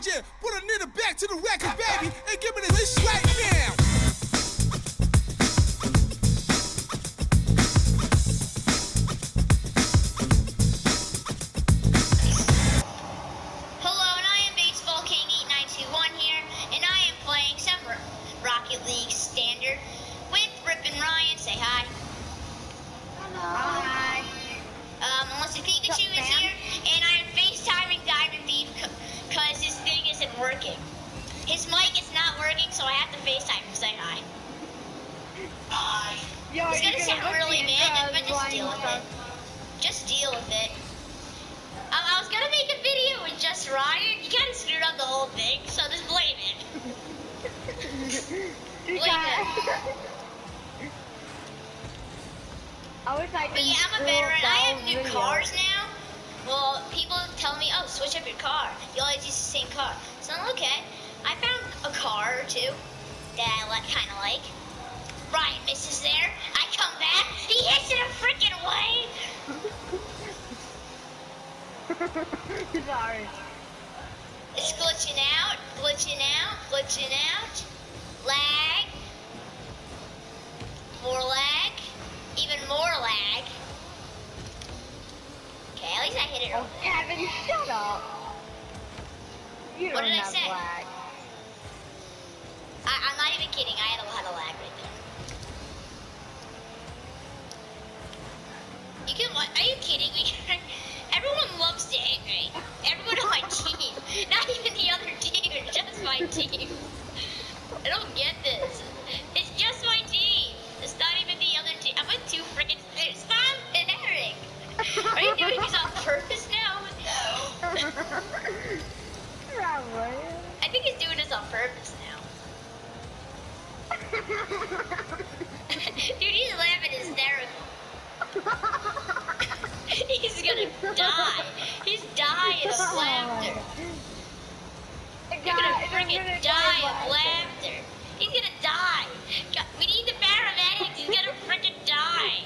Yeah, put a nigga back to the record, baby, and give me this right now. Hello, and I am Baseball King 8921 here, and I am playing some Rocket League Standard with Rip and Ryan. Say hi. Hello. Hi. Melissa Pikachu is here, and I am FaceTiming Diamond Beef because his thing isn't working. His mic is not working, so I have to FaceTime him to say hi. Hi. It's gonna sound really mad, but just deal with it. Just deal with it. I was gonna make a video with just Ryan. You kind of screwed up the whole thing, so just blame it. Blame it. But yeah, I'm a veteran. I have new cars now. Well, people tell me, oh, switch up your car. You always use the same car. So I'm okay. I found a car or two that I kind of like. Ryan misses there. I come back. He hits it a freaking way. Sorry. It's glitching out, glitching out, glitching out. Lag. More lag. Even more lag. Okay, at least I hit it. Oh, Kevin, shut up. You What don't did I have say? lag. I'm not even kidding. I had a lot of lag right there. You can. Are you kidding me? Everyone loves to hate me. Everyone on my team. Not even the other team. Just my team. I don't get this. It's just my team. It's not even the other team. I'm with two freaking. Stop it, Eric. Are you doing this on purpose now? Probably. I think he's doing this on purpose now. Dude, he's laughing hysterical. He's gonna die. He's dying of laughter. You're gonna freaking die of laughter. He's gonna die. We need the paramedics. He's gonna freaking die.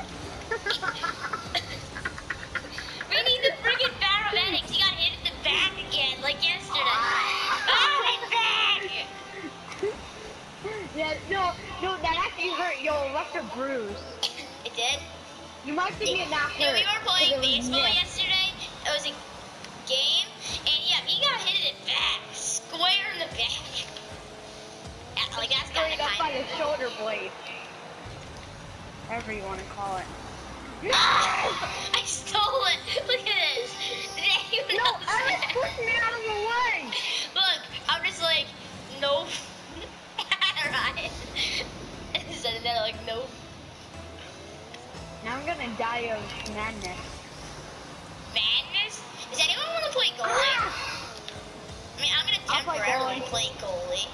We need the freaking paramedics. He got hit in the back again, like yesterday. Oh, he's back. Yeah, no, that actually hurt. Yo, left a bruise. It did? You might think it not hurt. Yeah, we were playing baseball missed. yesterday. It was a game, and yeah, he got hit in the back, square in the back. Yeah, like that's kind Straight of up by the shoulder blade. Whatever you want to call it. I stole it. Look at this. No, Eric pushed me out of the way. Look, I'm just like, nope. Ryan. Instead of that, like, nope. Now I'm gonna die of madness. Madness? Does anyone want to play goalie? I mean, I'm gonna I'll play temporarily goalie. play goalie.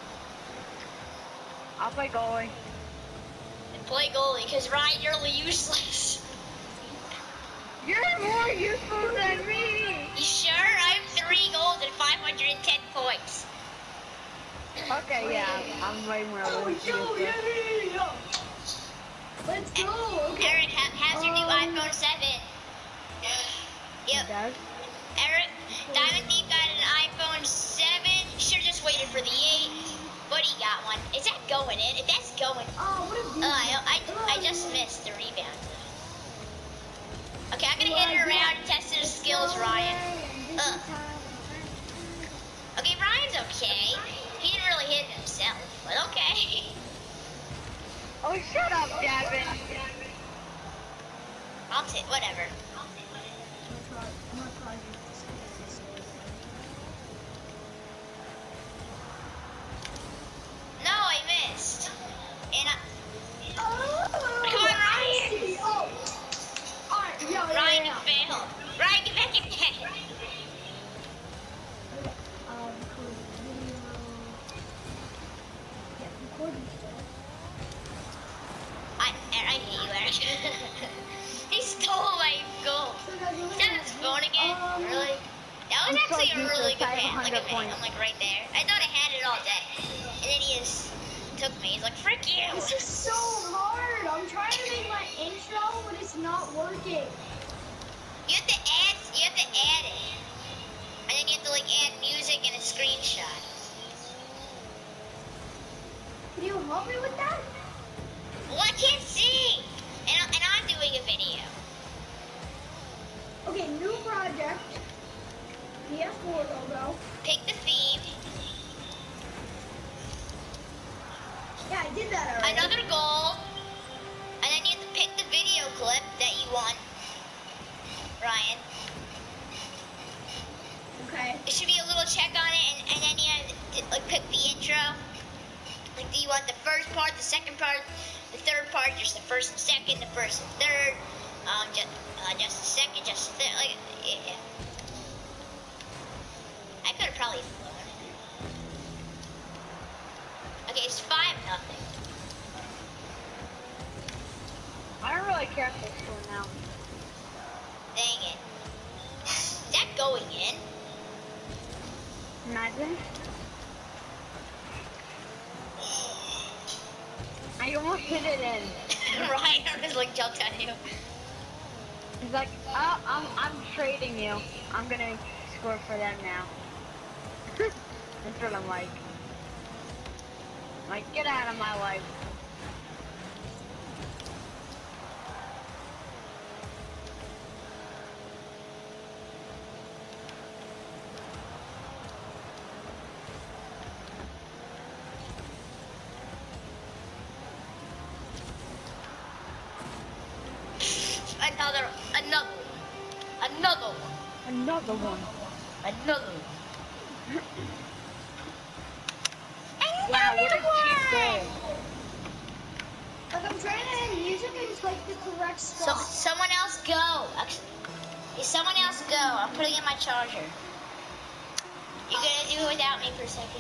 I'll play goalie. And play goalie, because Ryan, you're useless. You're more useful than me. You sure? I have 3 goals and 510 points. Okay, yeah, I'm way more useful. Let's go. Okay. Eric, how's your new iPhone 7? Yep. Does? Eric, Diamond Thief got an iPhone 7. Should've just waited for the 8. But he got one. Is that going in? If that's going... Oh, what a I just missed the rebound. Okay, I'm gonna hit it around and test his skills, Ryan. Okay, Ryan's okay. He didn't really hit himself, but okay. Oh, shut up, Gavin. I'll take whatever. No, I missed. And come on, Ryan. Ryan, you failed. Ryan, get back in the net. I hate you, Eric. He stole my goal. Is that his phone again? Really? That was actually a really good pass. Look at me. I'm like right there. I thought I had it all day. And then he just took me. He's like, frick you. This is so hard. I'm trying to make my intro, but it's not working. You have to add it. And then you have to like add music and a help me with that? Well, I can't see. And I'm doing a video. Okay, new project. PS4 logo. Pick the theme. Yeah, I did that already. Another goal. And then you have to pick the video clip that you want. Ryan. Okay. There should be a little check on it, and then you have to like pick the intro. Like, do you want the first part, the second part, the third part, just the first and second, the first and third, just the second, just the third, like, yeah. I could have probably flown it. Okay, it's 5-0. I don't really care if they score now. Dang it. Is that going in? Imagine. I almost hit it in. Ryan was like jumped on you. He's like, oh, I'm trading you. I'm gonna score for them now. That's what I'm like. Like, get out of my life. Another one. Wow, what a cheap goal. Like, I'm trying to end music and it's like the correct So spot. someone else go. Actually, someone else go. I'm putting in my charger. You're gonna do it without me for a second.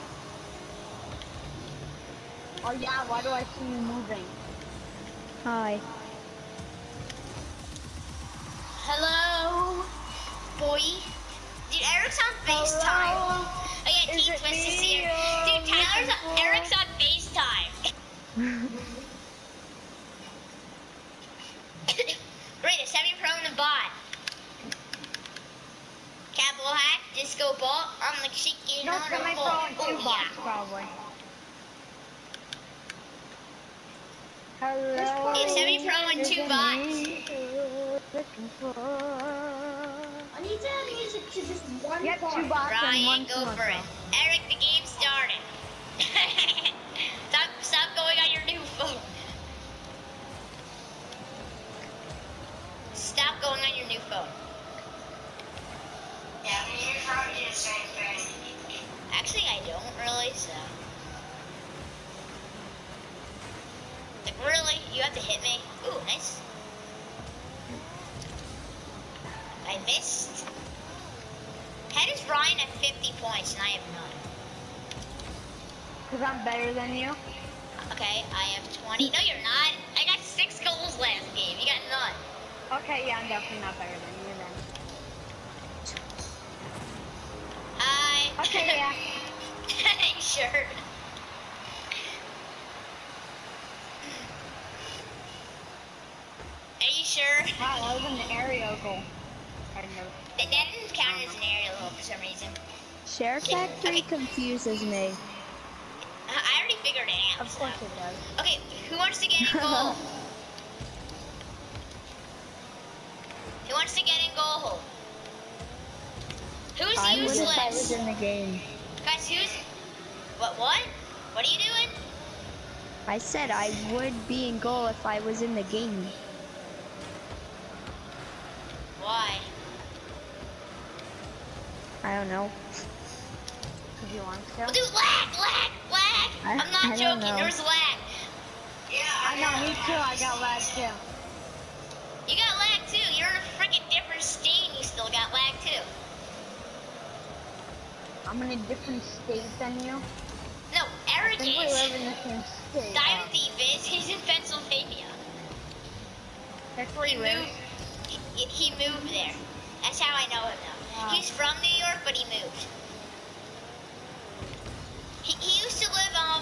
Oh yeah, why do I see you moving? Hi. Hello, boy. Dude, Eric's on FaceTime. Oh yeah, Is Team it Twist is me? here. Dude, Eric's on FaceTime. Great, a semi-pro and a bot. Capital hack, disco ball, I'm the chicken No, on it's the my ball. phone, two Oh bots yeah. probably. Hello. Okay, semi-pro and 2 bots. I need to add music to just one Get part. 2 bots and Ryan, 1 go for commercial. it. Eric, the game started. stop going on your new phone. Stop going on your new phone. Yeah, you're probably the same thing. Actually, I don't really, so. Like, really? You have to hit me? Ooh, nice. I missed. How does Ryan have 50 points and I have none? Because I'm better than you. Okay, I have 20. No, you're not. I got 6 goals last game. You got none. Okay, yeah, I'm definitely not better than you then. Hi. Okay, yeah. You sure? Are you sure? Wow, that was an aerial goal. I know. That didn't count as an aerial goal for some reason. Share Factory confuses me. I already figured it out. Of course it does. Okay, who wants to get in goal? Who wants to get in goal? Who's I would useless? if I was in the game. Guys, who's... What? What are you doing? I said I would be in goal if I was in the game. Why? I don't know. Because you want Well, to. dude, lag! I'm not I don't joking, know. there's lag. Yeah, I know, me too. I got lag too. You got lag too. You're in a freaking different state and you still got lag too. I'm in a different state than you. No, I Eric think we is. live in the same state. Diamond Thief is. He's in Pennsylvania. That's where He you live. moved. He moved there. That's how I know him now. Wow. He's from New York, but he moved. He used to live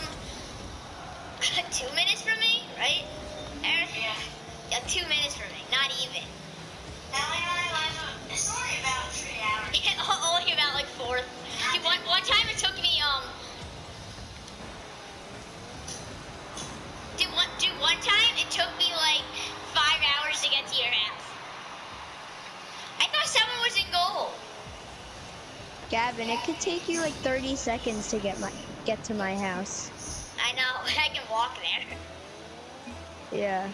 2 minutes from me, right? Eric? Yeah, 2 minutes from me. Not even. Now I only live. It's only about 3 hours. Only about like 4. See, one time it took me Gavin, it could take you like 30 seconds to get to my house. I know. I can walk there. Yeah.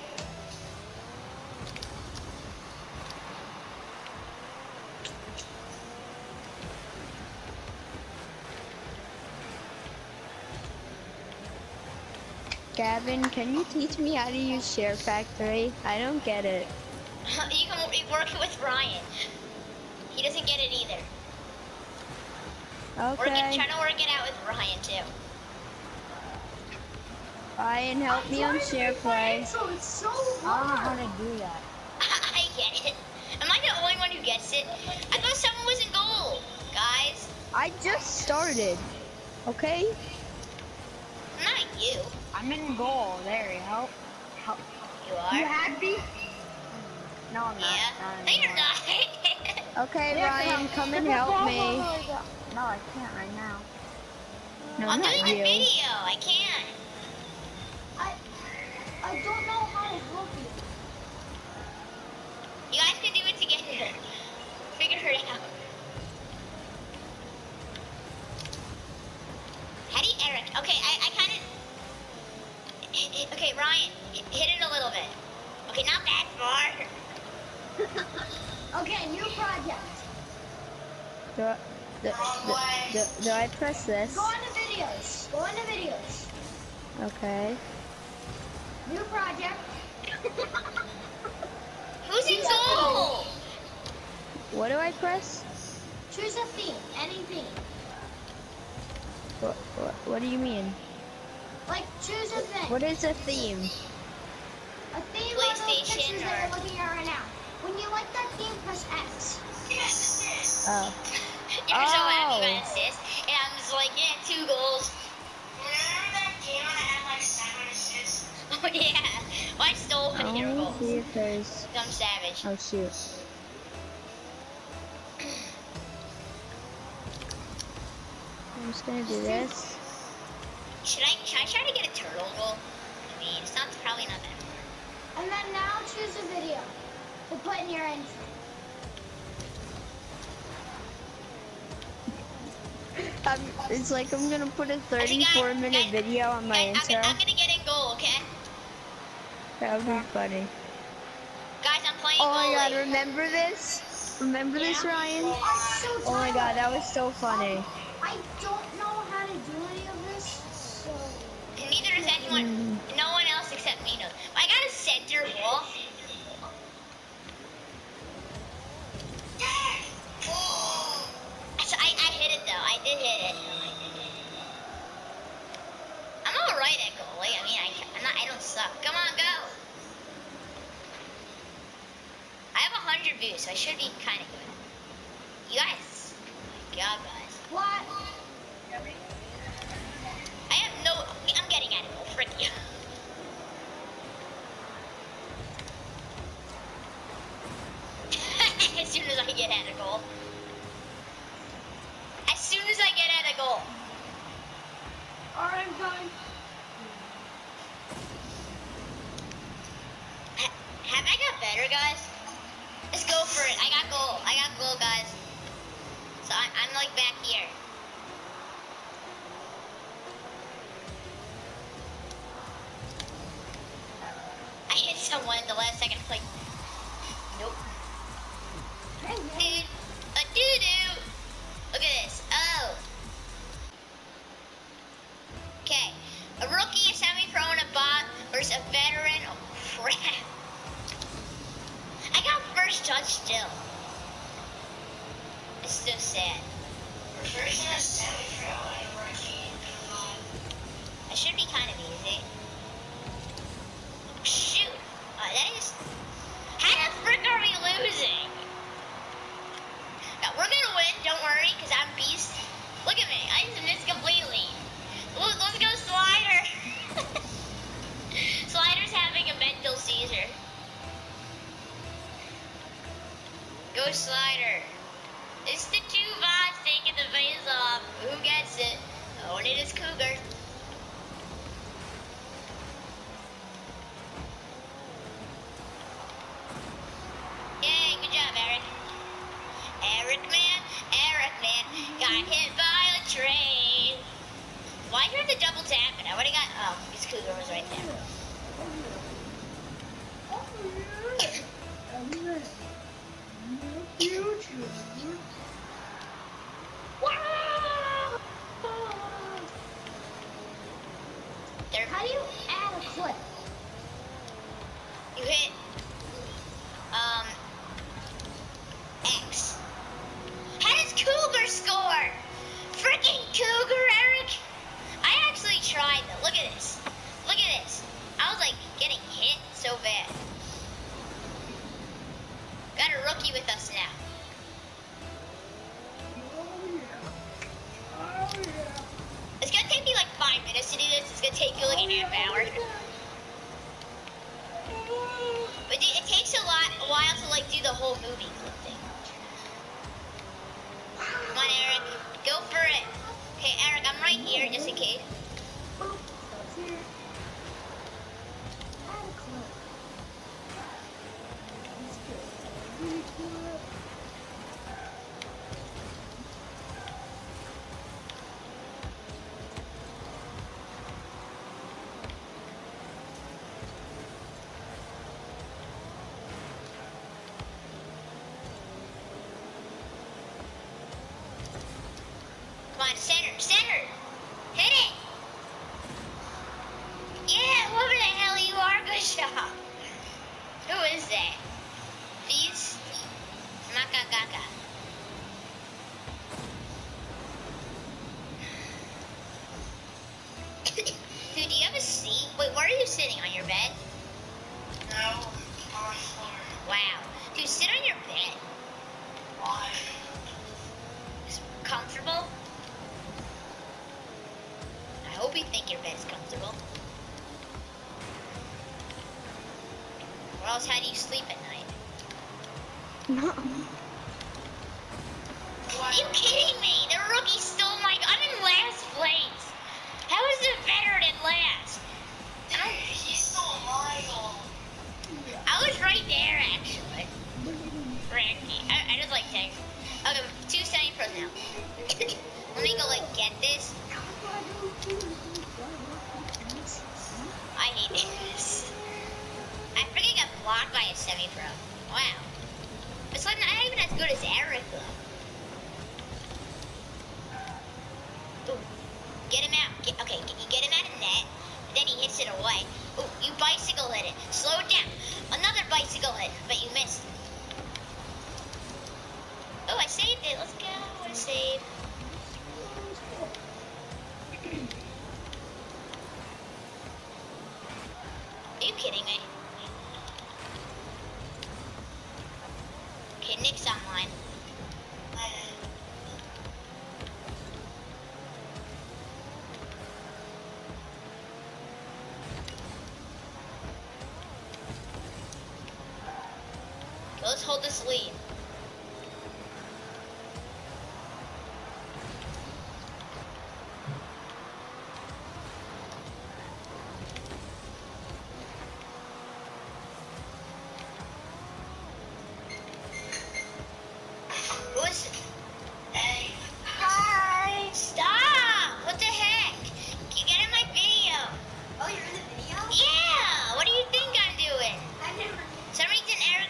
Gavin, can you teach me how to use Share Factory? I don't get it. You can work with Ryan. He doesn't get it either. Okay. Try to work it out with Ryan too. Ryan, help me on Share Play. So it's so I don't know hard. how to do that. I get it. Am I the only one who gets it? I thought someone was in goal, guys. I just started. Okay? Not you. I'm in goal. There, help. Help. You are. You happy? No, I'm not. Yeah. Not No, you're anymore. not. Okay, Yeah, Ryan, but- come and but help blah, me. blah, blah, blah. No, I can't right now. No, I'm not doing a you. video. I can't. I don't know how to help you. You guys can do it together. Figure it out. How do you, Eric? Okay, I kind of. Okay, Ryan, hit it a little bit. Okay, not that far. Okay, new project. Do I press this? Go into videos. Go into videos. Okay. New project. Who's in goal? What do I press? Choose a theme. Any theme. What do you mean? Like, choose a thing. What is a theme? A theme are those PlayStation pictures that or- you're looking at right now. When you like that theme, press X. Oh. You're so happy Oh. about assist, and I'm just like, yeah, 2 goals. Remember that game when I had like 7 assists? Oh yeah, well, I stole one of your Let me goals. see if there's. I'm savage. Oh shoot. I'm just gonna do this. Should I try to get a turtle goal? I mean, it's not probably not that hard. And then now choose a video to put in your intro. It's like I'm gonna put a Actually, guys, 34-minute video on my guys, intro. I'm gonna get in goal, okay? That would be funny. Guys, I'm playing Oh my god, goalie. remember this? Remember this, Ryan? I'm so Oh my tired. god, that was so funny. I don't know how to do any of this, so... And neither does anyone, no one else except me knows. I got a center wall. So I hit it though. I did hit it. I'm all right at goalie. I mean, I don't suck. Come on, go. I have 100 views, so I should be kind of good. You guys, oh my god, guys. What? I have no. I'm getting at it. Oh, frick you. As soon as I get at a goal. As soon as I get at a goal. Alright, I'm coming. Have I got better, guys? Let's go for it. I got goal. I got goal, guys. So I'm like back here. I hit someone at the last second. Like, nope. Hey, man. Dude, a doo-doo. Look at this. Oh. Okay. A rookie, a semi-pro, and a bot versus a veteran. Oh, crap. I got first touch still. It's so sad. First and a semi-pro and a rookie. It should be kind of easy. Shoot. That is... How the frick are we losing? Now, we're gonna win, don't worry, because I'm beast. Look at me, I just missed completely. Let's go Slider. Slider's having a mental seizure. Go Slider. It's the 2 bots taking the face off. Who gets it? Oh, and it is Cougar. Yay, good job, Eric. Eric, man. got hit by a train. Why do you have to double tap it? I would have got. Oh, because Cougar was right there. There. How do you add a clip? You hit X. How does Cougar score? Freaking Cougar, Eric! I actually tried though. Look at this. Look at this. I was like getting hit so bad. Got a rookie with us now. It's gonna take me like 5 minutes to do this. It's gonna take you like a half hour. But it takes a while to like do the whole movie clip thing. Come on, Eric, go for it. Okay, Eric, I'm right here just in case. Come on, center, center. Hit it. Yeah, whoever the hell you are, good shot. Who is that? These? Makagaka. Dude, do you have a seat? Wait, where are you sitting? On your bed? No, on the floor. Wow. Dude, sit on your bed. Why? It's comfortable. I hope you think your bed's comfortable. Or else how do you sleep at night? No. Are you kidding me? The rookie stole my... I'm in last place. How is it better than last? He stole my goal. I was right there, actually. Ricky. I just like text. Okay, 2 semi-pros now. Let me go, like, get this. I hate this. I freaking got blocked by a semi-pro. Wow. It's like not even as good as Eric, though. Ooh. Get him out. Okay, you get him out of net. Then he hits it away. Ooh, you bicycle hit it. Slow it down. Another bicycle hit, but you missed. Oh, I saved it. Let's go. What a save. Are you kidding me? Okay, Nick's online. Okay, let's hold this lead. Who is it? Hey, Hi! Stop! What the heck? You get in my video. oh, you're in the video? Yeah! What do you think I'm doing? I never. Some reason Eric,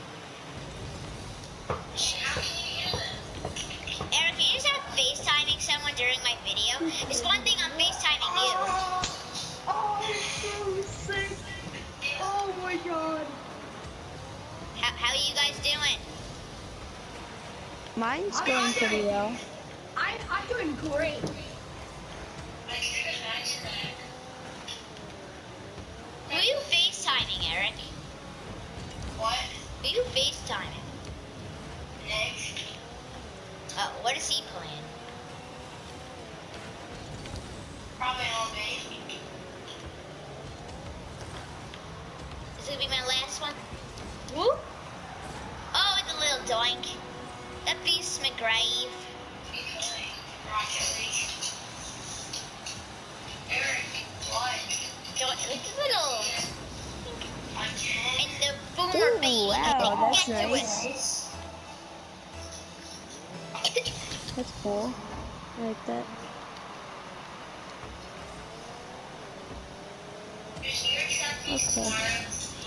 How can you hear this? can you stop FaceTiming someone during my video? It's one thing I'm FaceTiming you. Oh, I'm so sick. Oh my god. How are you guys doing? Mine's going pretty well. I'm doing great. I should have had your back. Who are you FaceTiming, Eric? What? Who are you FaceTiming? Nick? Oh, what is he playing? Probably all day. This will be my last one. Whoop! Oh, it's a little doink. That beast McGrave. Because Rocket League. Eric, what? It's a little... I can't. And the boomer Ooh, baby. wow, that's Get to nice. it. That's cool. I like that. Okay.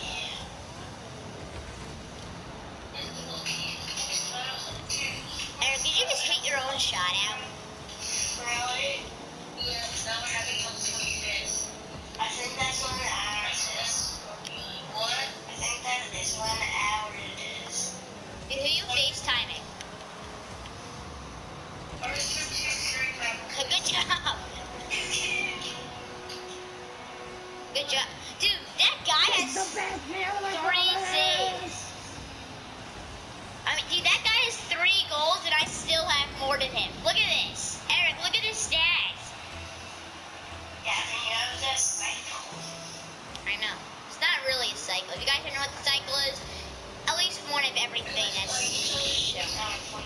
Eric, did you just hit your own shot out? Really? Yeah, because now we're having trouble with this. I think that's when the hour is. What? I think that is when the hour it is. Dude, who you FaceTiming? Good job. Good job. Dude, that guy has 3 saves. I mean, dude, that guy has 3 goals and I still have more than him. Look at this. Eric, look at his stats. Yeah, you know the cycle. I know. It's not really a cycle. If you guys don't know what the cycle is, at least one of everything that's shown.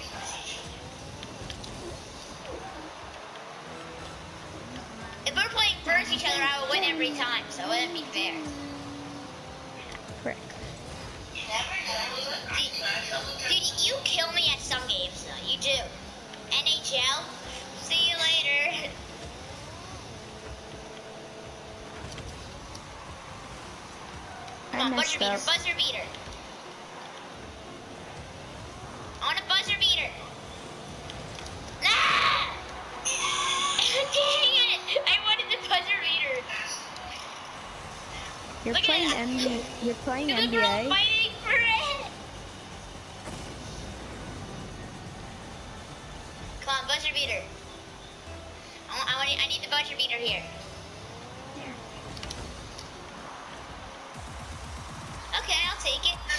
If we're playing versus each other, I would win every time, so it wouldn't be fair. Frick. You never know. Dude, you kill me at some games, though. You do. NHL, see you later. Come I on, messed up. buzzer beater. On a buzzer beater. Nah! Dang it! I wanted the buzzer beater. You're Look playing at NBA. You're playing The girl NBA. fighting for it. Come on, buzzer beater. I need the buzzer beater here. Okay, I'll take it.